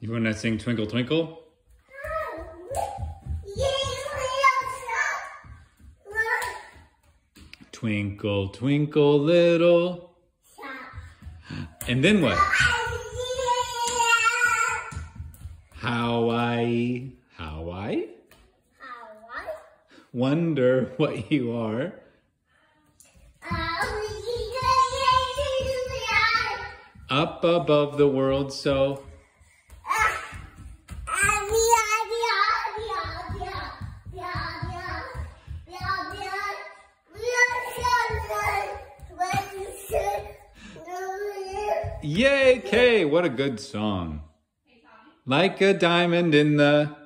You want to sing Twinkle, Twinkle? Twinkle, twinkle, little. And then what? How I wonder what you are. Up above the world so. Yay, Kay, what a good song. Like a diamond in the